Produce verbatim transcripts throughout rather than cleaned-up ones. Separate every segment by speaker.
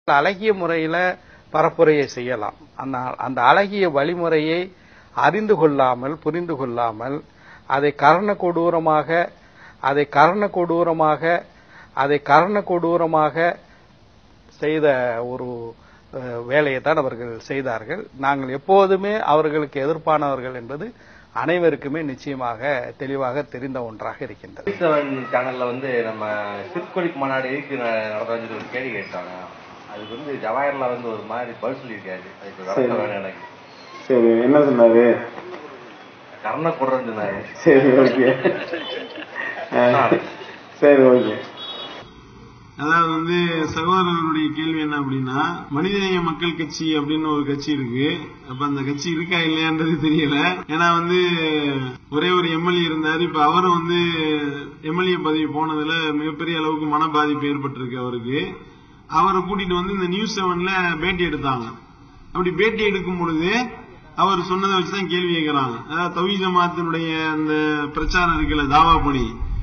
Speaker 1: அழகிய முறையில பரப்புரையை செய்யலாம். அந்த அந்த அழகிய வழிமுறையை அறிந்து கொள்ளாமல் புரிந்து கொள்ளாமல் அதை கர்ண கொடூரமாக அதை கர்ண கொடூரமாக அதை கர்ண கொடூரமாக செய்த ஒரு வேலையை தான் அவர்கள் செய்தார்கள். நாங்கள் எப்போதுமே அவர்களுக்கு எதிர்ப்பானவர்கள் என்பது அனைவருக்குமே நிச்சயமாக தெளிவாக தெரிந்த ஒன்றாக இருக்கின்றது.
Speaker 2: சேனல்ல வந்து நம்ம சிற்கொலிக்கு மாநாடு எதுக்கு நடந்து ஒரு கேள்வி கேட்டாங்க. அதுக்கு வந்து ஜவாஹர்லால் வந்து ஒரு மாதிரி பதில் சொல்லியிருக்காரு. அதுக்கு வேணும் எனக்கு.
Speaker 3: சரி, என்ன சொன்னாரு?
Speaker 2: கர்ண கொடுறன்னு சொன்னாரு.
Speaker 3: சரி, ஓகே. சரி, ஓகே.
Speaker 4: அதாவது வந்து சகோதரருடைய கேள்வி என்ன அப்படின்னா, மனிதநேய மக்கள் கட்சி அப்படின்னு ஒரு கட்சி இருக்கு. அப்ப அந்த கட்சி இருக்கா இல்லையான்றது தெரியல. ஏன்னா வந்து ஒரே ஒரு எம்எல்ஏ இருந்தாரு. இப்ப அவரும் வந்து எம்எல்ஏ பதவி போனதுல மிகப்பெரிய அளவுக்கு மன பாதிப்பு ஏற்பட்டிருக்கு அவருக்கு. அவரை கூட்டிட்டு வந்து இந்த நியூஸ் செவன்ல பேட்டி எடுத்தாங்க. அப்படி பேட்டி எடுக்கும் பொழுது அவர் சொன்னதை வச்சுதான் கேள்வி கேட்கிறாங்க. அதாவது தௌஹீத் ஜமாத்தினுடைய அந்த பிரச்சாரம் இருக்குல்ல, தாவா பணி,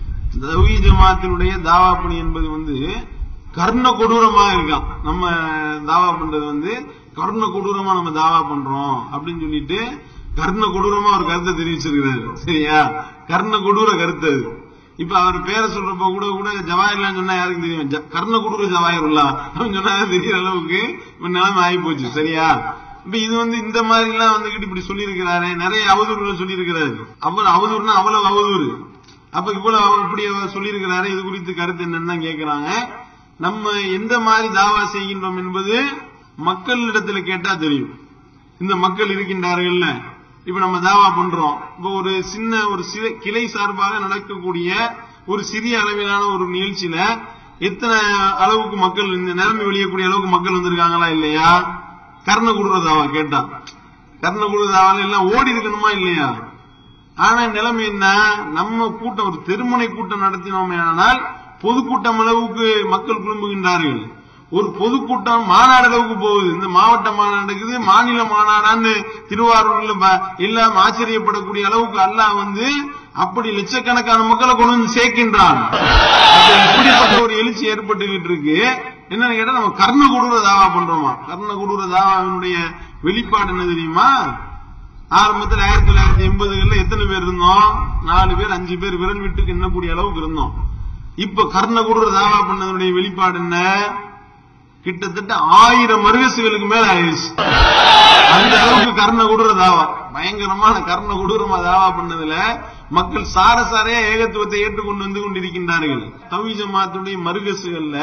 Speaker 4: தௌஹீத் ஜமாத்தினுடைய தாவா பணி என்பது வந்து கர்ண கொடூரமா இருக்கான். நம்ம தாவா பண்றது வந்து கர்ண கொடூரமா நம்ம தாவா பண்றோம் அப்படின்னு சொல்லிட்டு கர்ண கொடூரமா ஒரு கருத்தை தெரிவிச்சிருக்கிறாரு. சரியா? கர்ண கொடூர கருத்து அது. இப்ப அவர் பேரை சொல்றப்ப கூட கூட ஜவாஹர்லாம் சொன்னா யாருக்கு தெரியும்? கர்ண கொடூர ஜவாஹர்லா அப்படின்னு சொன்னா தெரியற அளவுக்கு இப்ப நிலைமை ஆகி போச்சு. சரியா? இப்ப இது வந்து இந்த மாதிரி எல்லாம் வந்துகிட்டு இப்படி சொல்லி இருக்கிறாரு. நிறைய அவதூறுகள் சொல்லி இருக்கிறாரு. அவ்வளவு அவதூறுனா அவ்வளவு அவதூறு. அப்ப இவ்வளவு இப்படி சொல்லி இருக்கிறாரு. இது குறித்து கருத்து என்னன்னு கேட்கிறாங்க. நம்ம எந்த மாதிரி தாவா செய்கின்றோம் என்பது மக்களிடத்துல கேட்டா தெரியும். இந்த மக்கள் இருக்கின்றார்கள். இப்ப நம்ம தாவா பண்றோம். இப்ப ஒரு சின்ன ஒரு கிளை சார்பாக நடக்கக்கூடிய ஒரு சிறிய அளவிலான ஒரு நிகழ்ச்சியில எத்தனை அளவுக்கு மக்கள் இந்த நிலைமை வெளியக்கூடிய அளவுக்கு மக்கள் வந்திருக்காங்களா இல்லையா? கர்ண குடுற தாவா கேட்டா கர்ண குடுற தாவால எல்லாம் ஓடி இருக்கணுமா இல்லையா? ஆனா நிலைமை என்ன? நம்ம கூட்டம் ஒரு தெருமுனை கூட்டம் நடத்தினோமே ஆனால் பொதுக்கூட்டம் அளவுக்கு மக்கள் குழும்புகின்றார்கள். ஒரு பொதுக்கூட்டம் மாநாடு அளவுக்கு போகுது. இந்த மாவட்ட மாநாடுக்குது, மாநில மாநாடான்னு திருவாரூர்ல எல்லாம் ஆச்சரியப்படக்கூடிய அளவுக்கு அல்லாஹ் வந்து அப்படி லட்சக்கணக்கான மக்களை கொண்டு வந்து சேர்க்கின்றான். இப்படிப்பட்ட ஒரு எழுச்சி ஏற்பட்டுகிட்டு இருக்கு. என்னன்னு கேட்டா நம்ம கர்ண கொடூர தாவா பண்றோமா? கர்ண கொடூர தாவாவினுடைய வெளிப்பாடு என்ன தெரியுமா? ஆரம்பத்தில் ஆயிரத்தி தொள்ளாயிரத்தி எண்பதுகள்ல எத்தனை பேர் இருந்தோம்? நாலு பேர் அஞ்சு பேர் விரல் விட்டுக்கு எண்ணக்கூடிய அளவுக்கு இருந்தோம். இப்ப கர்ண கொடூர தாவா பண்ணதனுடைய வெளிப்பாடு என்ன? கிட்டத்தட்ட ஆயிரம் மருகசுகளுக்கு மேல ஆயிடுச்சு. அந்த அளவுக்கு கர்ண கொடூர தாவா, பயங்கரமான கர்ண கொடூரமா தாவா பண்ணதுல மக்கள் சார சாரையா ஏகத்துவத்தை ஏற்றுக்கொண்டு வந்து கொண்டிருக்கின்றார்கள். தௌஹீத் ஜமாத்துடைய மருகசுகள்ல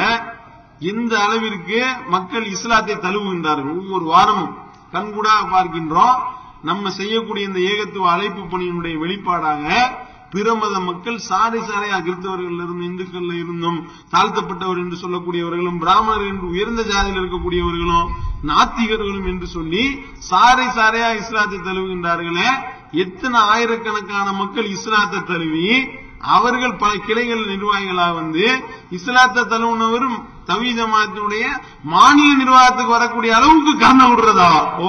Speaker 4: எந்த அளவிற்கு மக்கள் இஸ்லாத்தை தழுவுகின்றார்கள். ஒவ்வொரு வாரமும் கண்கூடாக பார்க்கின்றோம். நம்ம செய்யக்கூடிய இந்த ஏகத்துவ அழைப்பு பணியினுடைய வெளிப்பாடாக பிற மத மக்கள் சாரை சாரையா கிறிஸ்தவர்கள் இருந்தும் இந்துக்கள் இருந்தும் தாழ்த்தப்பட்டவர் என்று சொல்லக்கூடியவர்களும் பிராமணர் என்று உயர்ந்த ஜாதியில் இருக்கக்கூடியவர்களும் நாத்திகர்களும் என்று சொல்லி சாரை சாரையா இஸ்லாத்தை தழுவுகின்றார்களே. எத்தனை ஆயிரக்கணக்கான மக்கள் இஸ்லாத்தை தழுவி அவர்கள் பல கிளைகள் நிர்வாகிகளாக வந்து இஸ்லாத்தை தழுவுனவரும் தௌஹீத் ஜமாத்தினுடைய மாநில நிர்வாகத்துக்கு வரக்கூடிய அளவுக்கு கர்ண விடுறதாவா. ஓ,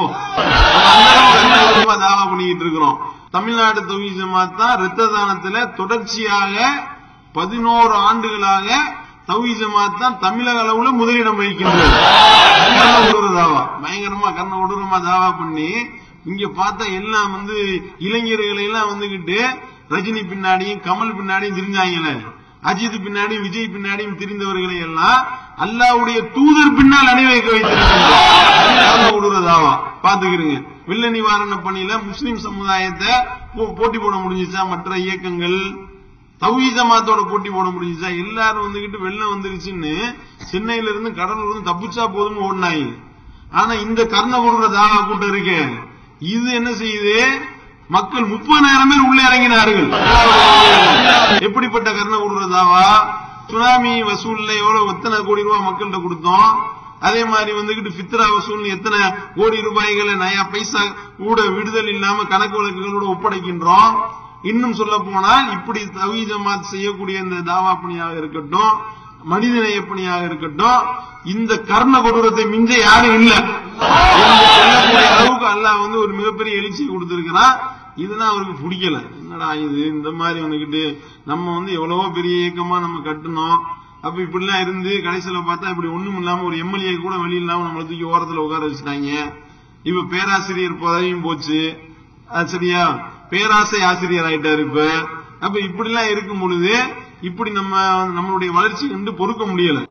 Speaker 4: தாவா பண்ணிக்கிட்டு இருக்கிறோம். தமிழ்நாடு தௌஹீத் ஜமாத் தான் இரத்த தானத்துல தொடர்ச்சியாக பதினோரு ஆண்டுகளாக தௌஹீத் ஜமாத் தான் தமிழக அளவுல முதலிடம் வகிக்கின்றது. கர்ண விடுற தாவா, பயங்கரமா கர்ண விடுறமா தாவா பண்ணி இங்க பார்த்தா எல்லாம் வந்து இளைஞர்களை எல்லாம் வந்துகிட்டு ரஜினி பின்னாடியும் கமல் பின்னாடியும் திரிஞ்சாங்கல, அஜித் பின்னாடியும் விஜய் பின்னாடியும் திரிந்தவர்களை எல்லாம் அல்லாஹ்வுடைய தூதர் பின்னால் அணி வைக்க வைத்திருக்கிறதாவா பாத்துக்கிறீங்க. வெள்ள நிவாரண பணியில முஸ்லிம் சமுதாயத்தை போட்டி போட முடிஞ்சுச்சா? மற்ற இயக்கங்கள் தௌஹீத் ஜமாத்தோட போட்டி போட முடிஞ்சுச்சா? எல்லாரும் வந்துகிட்டு வெள்ளம் வந்துருச்சுன்னு சென்னையில இருந்து கடலூர் இருந்து தப்பிச்சா போதும் ஓடினாங்க. ஆனா இந்த கர்ண கொடூர தாவா கூட்டம் இருக்கு, இது என்ன செய்யுது? மக்கள் முப்பதாயிரம் பேர் உள்ளே இறங்கினார்கள். எப்படிப்பட்ட கர்ண கொடூர தாவா? சுனாமி வசூல்ல எவ்வளவு எத்தனை கோடி ரூபாய் மக்கள்கிட்ட கொடுத்தோம். அதே மாதிரி வந்துகிட்டு பித்ரா வசூல் எத்தனை கோடி ரூபாய்களை நயா பைசா கூட விடுதல் இல்லாம கணக்கு வழக்குகளோட ஒப்படைக்கின்றோம். இன்னும் சொல்ல போனால் இப்படி தௌஹீத் ஜமாத் செய்யக்கூடிய இந்த தாவா பணியாக இருக்கட்டும், மனிதநேய பணியாக இருக்கட்டும், இந்த கர்ண கொடூரத்தை மிஞ்ச யாரும் இல்ல சொல்லக்கூடிய அளவுக்கு அல்லாஹ் வந்து ஒரு மிகப்பெரிய எழுச்சியை கொடுத்திருக்கிறான். இதுதான் அவருக்கு பிடிக்கல. என்னடா இது இந்த மாதிரி வந்துகிட்டு நம்ம வந்து எவ்வளவோ பெரிய இயக்கமா நம்ம கட்டணும், அப்ப இப்படி எல்லாம் இருந்து கடைசியில பார்த்தா இப்படி ஒண்ணும் இல்லாம ஒரு எம்எல்ஏ கூட வெளி இல்லாம நம்மள தூக்கி ஓரத்துல உட்கார வச்சுட்டாங்க. இப்ப பேராசிரியர் பதவியும் போச்சு. சரியா, பேராசை ஆசிரியர் ஆயிட்டாரு இப்ப. அப்ப இப்படி எல்லாம் இருக்கும் பொழுது இப்படி நம்ம நம்மளுடைய வளர்ச்சி வந்து பொறுக்க முடியல.